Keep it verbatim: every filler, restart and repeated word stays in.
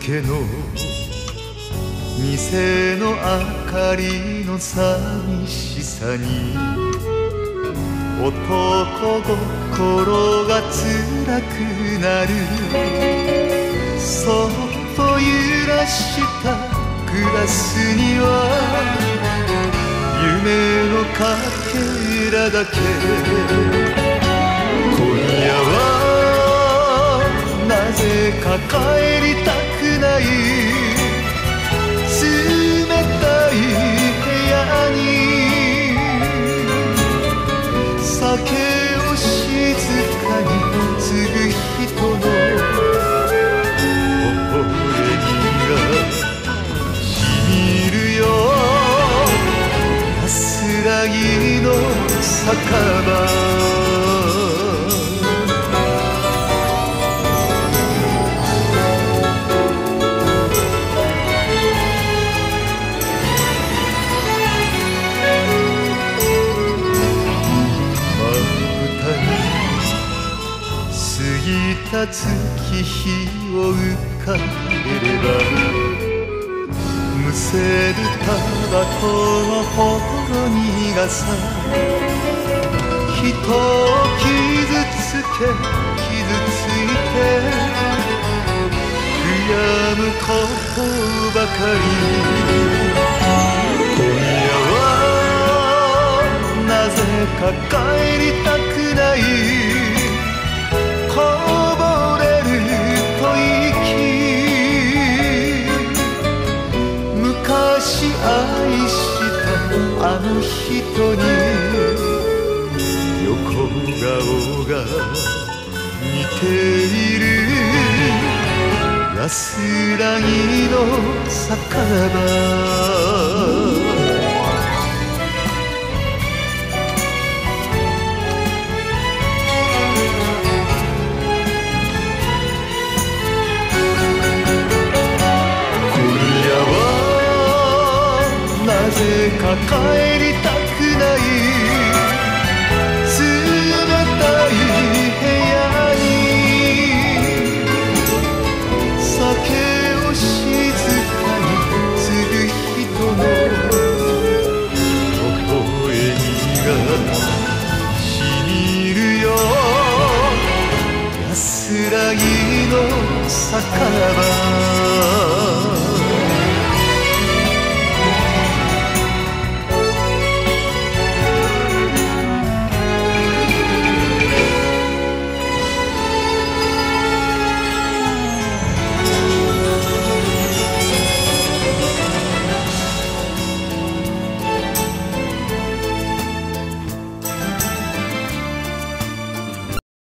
けの店の明かりの寂しさに男心が辛くなる。そっと揺らしたグラスには夢のかけらだけ。今夜はなぜか帰りたくない。冷たい部屋に酒を静かに継ぐ人の微笑みがしみるよ。安らぎの酒場。過ぎた月日を浮かべればむせるタバコのほろ苦さ。人を傷つけ傷ついて悔やむことばかり。今夜はなぜか帰りたくない。こぼれる吐息。昔愛したあの人に横顔が似ている。安らぎの酒場。なぜか帰りたくない。冷たい部屋に酒を静かに継ぐ人の微笑みがしみるよ。安らぎの酒場。